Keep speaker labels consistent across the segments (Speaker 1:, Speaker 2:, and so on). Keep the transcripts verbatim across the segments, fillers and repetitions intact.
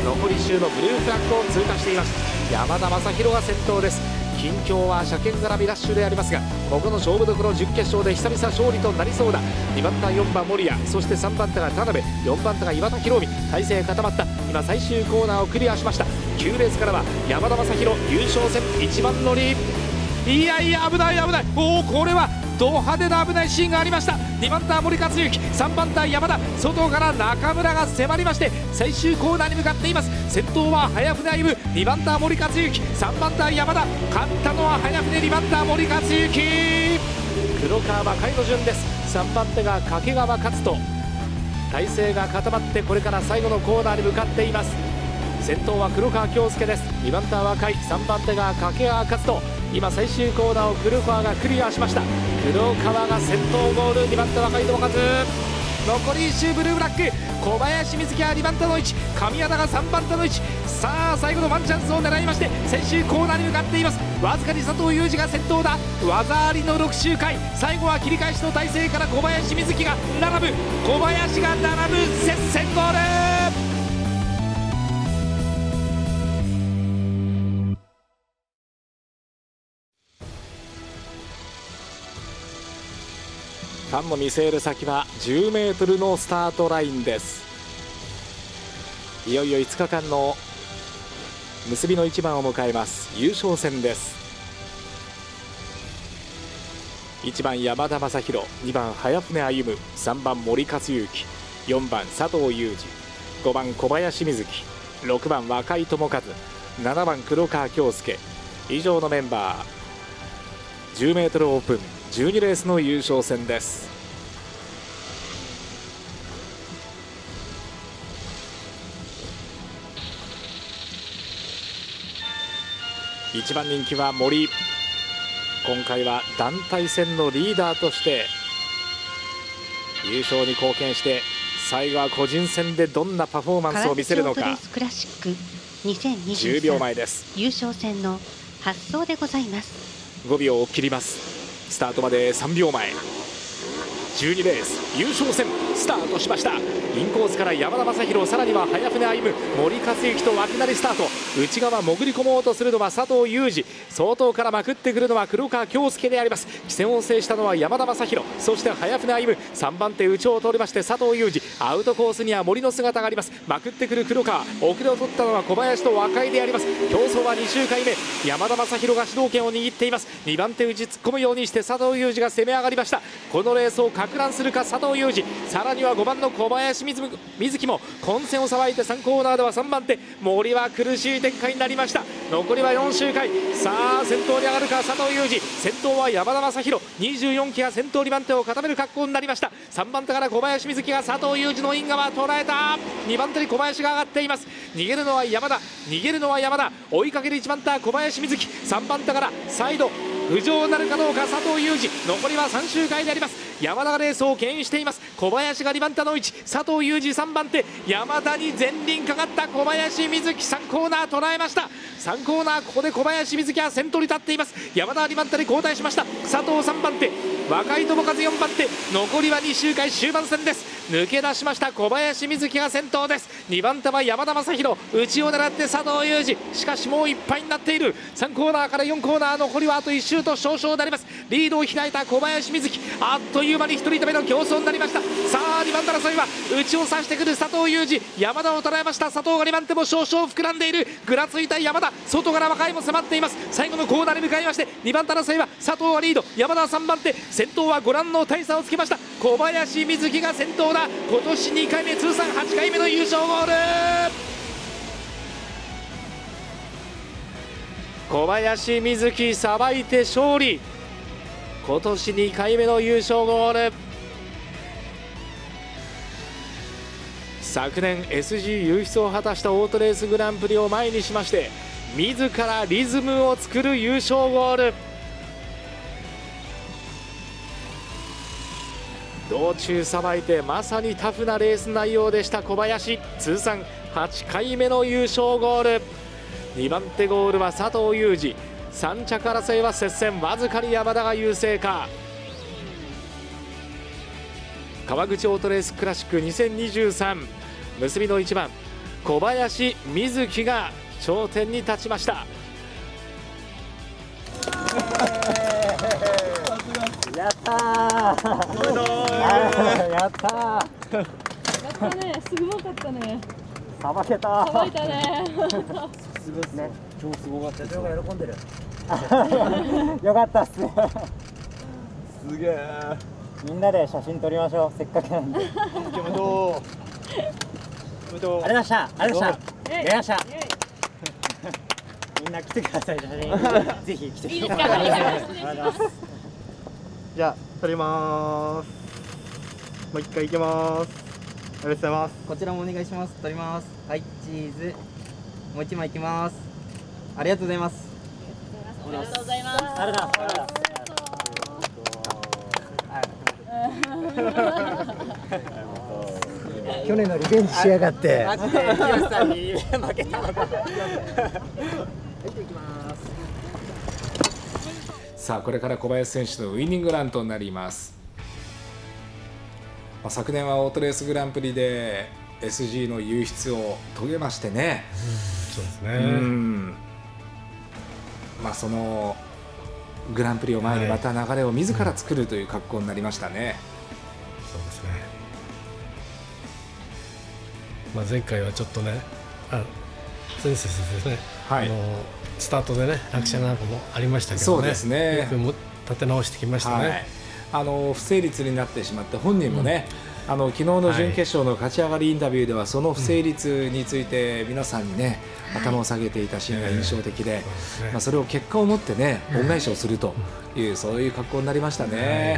Speaker 1: 残り周のブルーフラッグを通過しています。山田正宏が先頭です。近況は車検絡みラッシュでありますが、ここの勝負どころ準決勝で久々勝利となりそうだ。にばん手よんばん守谷、そしてさんばん手が田辺、よんばん手が岩田博美、体勢固まった。今最終コーナーをクリアしました。きゅうレースからは山田正宏優勝戦いちばん乗り。いやいや危ない危ない、おおこれはド派手な危ないシーンがありました。にばん手は森克行、さんばん手は山田、外から中村が迫りまして最終コーナーに向かっています。先頭は早船歩夢、にばん手は森克行、さんばん手は山田、勝ったのは早船、にばん手は森克行。黒川若井の順です。さんばん手が掛川勝人、体勢が固まってこれから最後のコーナーに向かっています。先頭は黒川京介です。にばん手は若井、さんばん手が掛川勝人。今最終コーナーを黒川がクリアしました。黒川が先頭ゴール、にばん手若井智和、残りいっ周ブルーブラック、小林瑞希はにばん手の位置、神谷がさんばん手の位置。さあ最後のワンチャンスを狙いまして最終コーナーに向かっています。わずかに佐藤裕二が先頭だ。技ありのろく周回、最後は切り返しの体勢から小林瑞希が並ぶ、小林が並ぶ接戦ゴール。ファンの見据える先はじゅうメートルのスタートラインです。いよいよいつかかんの結びの一番を迎えます。優勝戦です。いちばん山田正宏、にばん早船歩夢、さんばん森克行、よんばん佐藤裕二、ごばん小林瑞希、ろくばん若井智和、ななばん黒川京介、以上のメンバー。じゅうメートルオープンじゅうにレースの優勝戦です。いちばん人気は森、今回は団体戦のリーダーとして優勝に貢献して、最後は個人戦でどんなパフォーマンスを見せるのか。
Speaker 2: クラシックにせんにじゅうさん
Speaker 1: じゅうびょうまえです。
Speaker 2: 優勝戦の発走でございます。
Speaker 1: ごびょうを切ります。スタートまでさんびょうまえ、じゅうにレース優勝戦スタートしました。インコースから山田正宏、さらには早船歩夢、森克行と脇なりスタート。内側潜り込もうとするのは佐藤裕二、外からまくってくるのは黒川京介であります。棋戦を制したのは山田正宏、そして早船歩夢、さんばん手内を通りまして佐藤裕二、アウトコースには森の姿があります。まくってくる黒川、遅れを取ったのは小林と若井であります。競争はに周回目、山田正宏が主導権を握っています。にばん手内突っ込むようにして佐藤裕二が攻め上がりました。このレースをか乱するか佐藤裕二、さらにはごばんの小林瑞希も混戦をさばいて、さんコーナーではさんばん手森は苦しい展開になりました。残りはよん周回、さあ先頭に上がるか佐藤裕二、先頭は山田正宏、にじゅうよんきが先頭にばん手を固める格好になりました。さんばん手から小林瑞希が佐藤裕二のイン側捉えた。にばん手に小林が上がっています。逃げるのは山田、逃げるのは山田、追いかけるいちばん手は小林瑞希、さんばん手からサイド浮上なるかどうか佐藤裕二、残りはさん周回であります。山田がレースを牽引しています。小林がにばん手の位置、佐藤裕二さんばん手、山田に前輪かかった小林瑞希、さんコーナー捉えました。さんコーナー、ここで小林瑞希は先頭に立っています。山田はにばん手に交代しました。佐藤さんばん手、若井智和よんばん手、残りはに周回終盤戦です。抜け出しました小林瑞希が先頭です。にばん手は山田正宏、内を狙って佐藤裕二、しかしもういっぱいになっている。さんコーナーからよんコーナー、残りはあといっ周と少々であります。リードを開いた小林瑞希、あっという間にひとりめの競争になりました。さあにばん手争いは内を指してくる佐藤裕二、山田を捉えました。佐藤がにばん手も少々膨らんでいる。ぐらついた山田、外から若井も迫っています。最後のコーナーに向かいましてにばん手争いは佐藤はリード、山田はさんばん手、先頭はご覧の大差をつけました。小林瑞希が先頭だ。今年にかいめ、通算はちかいめの優勝ゴール。小林瑞希さばいて勝利、今年にかいめの優勝ゴール。昨年 エスジー 優出を果たしたオートレースグランプリを前にしまして、自らリズムを作る優勝ゴール。道中さばいてまさにタフなレース内容でした小林、通算はちかいめの優勝ゴール。にばん手ゴールは佐藤裕二、さん着争いは接戦、わずかに山田が優勢か。川口オートレースクラシックにせんにじゅうさん結びのいちばん、 小林瑞希が頂点に立ちました。
Speaker 3: やったー。おめでとう。やったー。
Speaker 4: やったね、すごかったね。
Speaker 3: さばけた。
Speaker 4: さばいたね。
Speaker 3: すごいね。今日すごかった。社長が喜んでる。よかったっす。すげえ。みんなで写真撮りましょう。せっかくなんで。おめでとう。おめでとう。ありがとうございました。ありがとうございました。やりました。みんな来てください。写真。ぜひ来てください。ありがとうございます。
Speaker 5: じゃあ撮りまーす。もう一回いきます。ありがとうございます。
Speaker 6: こちらもお願いします。撮ります。はい、チーズ。もう一枚いきます。ありがとうございます。
Speaker 4: ありがとうございます。
Speaker 3: ありがとうございます。去年のリベンジしやがって。
Speaker 6: マジで清さんに負けたのか。
Speaker 1: さあこれから小林選手のウイニングランとなります。まあ、昨年はオートレースグランプリで エスジー の優出を遂げましてね、
Speaker 7: うん、そうですね、
Speaker 1: うん、まあ、そのグランプリを前にまた流れを自ら作るという格好になりましたね、はい、うん、
Speaker 7: そうですね、まあ、前回はちょっとね、あ前節ですね、はい、あのスタートでね落車なんかもありましたけどね、そうですね、よくも立て直してきましたね、はい、
Speaker 1: あの不成立になってしまって本人もね、うん、あの昨日の準決勝の勝ち上がりインタビューではその不成立について皆さんにね、うん、頭を下げていたシーンが印象的で、はい、そ, まあ、それを結果を持ってね恩返しをするという、うん、そういう格好になりましたね、はい、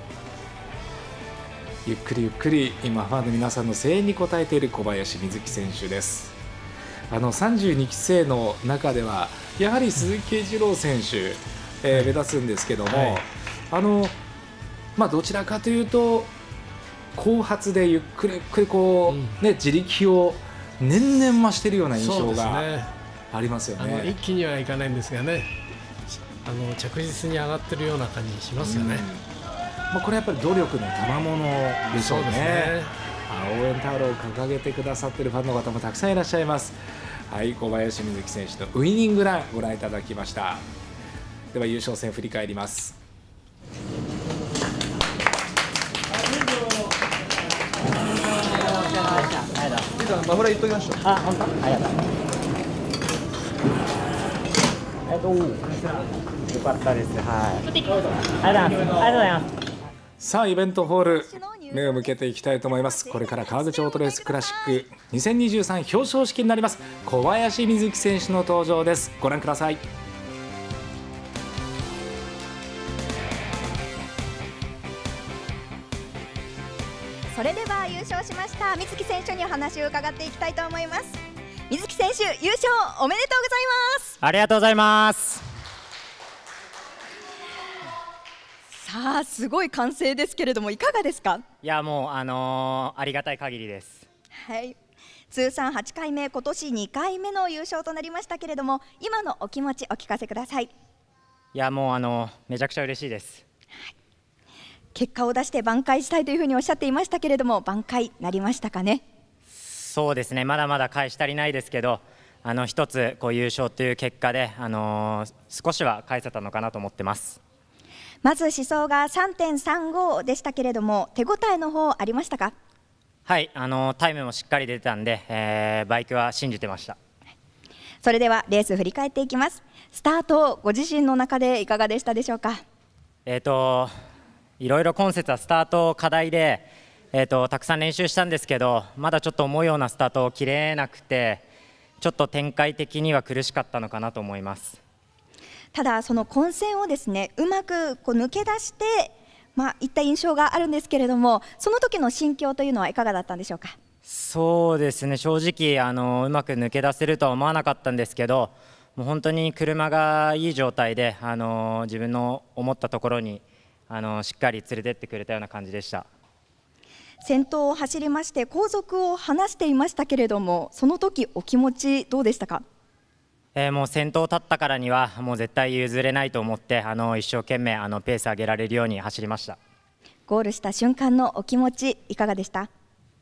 Speaker 1: ゆっくりゆっくり今ファンの皆さんの声援に応えている小林瑞希選手です。あのさんじゅうにきせいの中ではやはり鈴木圭一郎選手、えー、目立つんですけども、はい、あのまあ、どちらかというと後発でゆっくりゆっくりこう、うんね、自力を年々増しているような印象がありますよね。
Speaker 7: あの一気にはいかないんですがね、あの着実に上がっているような感じしますよね、うん、
Speaker 1: まあ、これやっぱり努力の賜物でしょうね。そうですね、応援タオルを掲げてくださっているファンの方もたくさんいらっしゃいます。はい、小林瑞希選手のウイニングランご覧いただきました。では優勝戦振り返ります。
Speaker 5: マフラー言っときました。
Speaker 3: あ、本当。ありがとう。えっと、よかったです。はい。ありがとうございます。ありがとうございます。
Speaker 1: さあイベントホール目を向けていきたいと思います。これから川口オートレースクラシックにせんにじゅうさん表彰式になります。小林瑞希選手の登場です。ご覧ください。
Speaker 8: それでは優勝しました瑞希選手にお話を伺っていきたいと思います。瑞希選手優勝おめでとうございます。
Speaker 3: ありがとうございます。
Speaker 8: さあすごい歓声ですけれどもいかがですか。
Speaker 3: いやもうあのー、ありがたい限りです。
Speaker 8: はい、通算はちかいめ、今年にかいめの優勝となりましたけれども今のお気持ちお聞かせください。い
Speaker 3: やもうあのー、めちゃくちゃ嬉しいです、
Speaker 8: はい、結果を出して挽回したいというふうにおっしゃっていましたけれども挽回なりましたかね。
Speaker 3: そうですね、まだまだ返し足りないですけどあの一つこう優勝という結果で、あのー、少しは返せたのかなと思ってます。
Speaker 8: まず試走が さんてんさんご でしたけれども手応えの方ありましたか。
Speaker 3: はい、あのタイムもしっかり出てたんで、えー、バイクは信じてました。
Speaker 8: それではレース振り返っていきます。スタートご自身の中でいかがでしたでしょうか。
Speaker 3: えーといろいろ今節はスタート課題で、えーとたくさん練習したんですけどまだちょっと思うようなスタートを切れなくてちょっと展開的には苦しかったのかなと思います。
Speaker 8: ただその混戦をですねうまくこう抜け出してまあいった印象があるんですけれどもその時の心境というのはいかがだったんでしょうか。
Speaker 3: そうですね、正直あのうまく抜け出せるとは思わなかったんですけどもう本当に車がいい状態であの自分の思ったところにあのしっかり連れてってくれたような感じでした。
Speaker 8: 先頭を走りまして後続を離していましたけれどもその時お気持ちどうでしたか。
Speaker 3: えー、もう先頭立ったからにはもう絶対譲れないと思ってあの一生懸命あのペース上げられるように走りました。
Speaker 8: ゴールした瞬間のお気持ちいかがでした。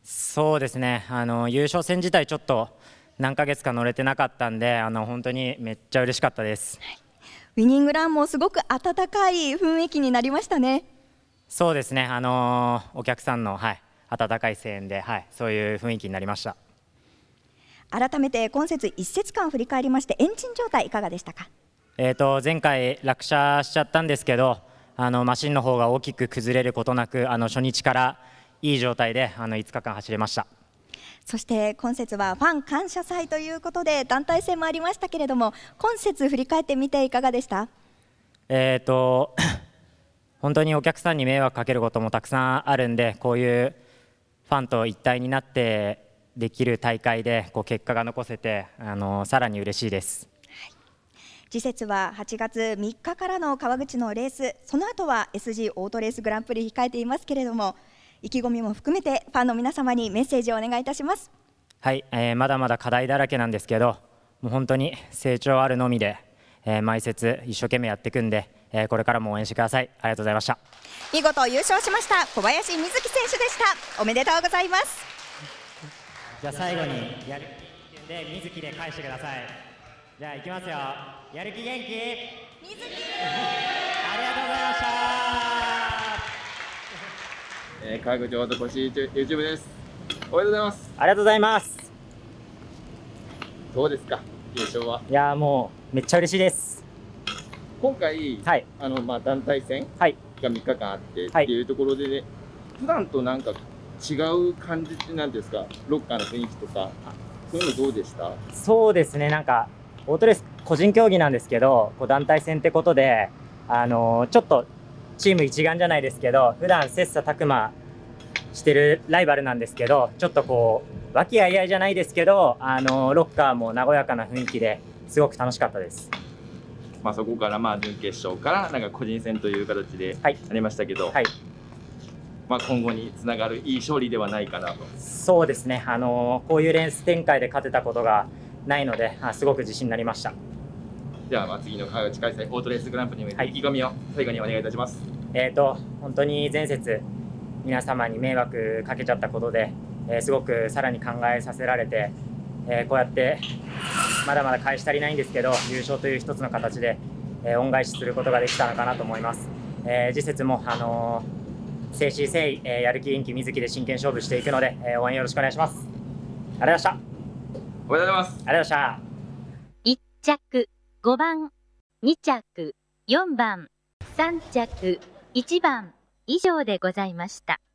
Speaker 6: そうですね、あの優勝戦自体ちょっと何ヶ月か乗れてなかったんで、あの本当にめっちゃ嬉しかったです。
Speaker 8: ウィニングランもすごく温かい雰囲気になりましたね。
Speaker 6: そうですね、あのー、お客さんの、はい、温かい声援で、はい、そういう雰囲気になりました。
Speaker 8: 改めて今節一節間振り返りまして、エンジン状態いかがでしたか？
Speaker 6: えーと前回落車しちゃったんですけど、あのマシンの方が大きく崩れることなく、あの初日からいい状態であのいつかかん走れました。
Speaker 8: そして今節はファン感謝祭ということで団体戦もありましたけれども、今節振り返ってみていかがでした？
Speaker 6: えーと本当にお客さんに迷惑かけることもたくさんあるんで、こういうファンと一体になってできる大会でこう結果が残せて、あのさらに嬉しいです。
Speaker 8: 次節ははちがつみっかからの川口のレース、その後は エスジー オートレースグランプリ控えていますけれども、意気込みも含めてファンの皆様にメッセージをお願いいたします。
Speaker 6: はい、えー、まだまだ課題だらけなんですけど、もう本当に成長あるのみで、えー、毎節一生懸命やっていくんで、えー、これからも応援してください。ありがとうございました。
Speaker 8: 見事優勝しました小林瑞希選手でした。おめでとうございます。
Speaker 6: じゃあ最後にやる気で瑞希で返してください。じゃあいきますよ。やる気元気瑞希ありがとうございました。
Speaker 9: えー、川口オートコシ YouTube です。おめでとうございます。
Speaker 6: ありがとうございます。
Speaker 9: どうですか、優勝は？
Speaker 6: いやもうめっちゃ嬉しいです。
Speaker 9: 今回、はい、あのまあ団体戦がみっかかんあってっていうところでね、はい、普段となんか違う感じってなんですか、ロッカーの雰囲気とかそういうのどうでした？
Speaker 6: そうですね、なんかオートレース個人競技なんですけど、こう団体戦ってことで、あのー、ちょっとチーム一丸じゃないですけど、普段切磋琢磨してるライバルなんですけど、ちょっとこう和気あいあいじゃないですけど、あのー、ロッカーも和やかな雰囲気ですごく楽しかったです。
Speaker 9: まあそこからまあ準決勝からなんか個人戦という形でありましたけど、はいはい、まあ今後につながるいい勝利ではないかなと。
Speaker 6: そうですね、あのー、こういうレース展開で勝てたことがないので、あすごく自信になりました。
Speaker 9: ではまあ次の川口開催オートレースグランプリに向けて意気込みを最後にお願いいたします。
Speaker 6: はい、えーと本当に前節皆様に迷惑かけちゃったことで、えー、すごくさらに考えさせられて、えー、こうやってまだまだ返し足りないんですけど、優勝という一つの形で、えー、恩返しすることができたのかなと思います。えー、次節も、あのー、誠心誠意、えー、やる気元気瑞希で真剣勝負していくので、えー、応援よろしくお願いします。ありがとうございました。
Speaker 9: おめでとうございます。
Speaker 6: ありがとうございました。
Speaker 10: いっ着ごばん、に着よんばん、さん着いちばん以上でございました。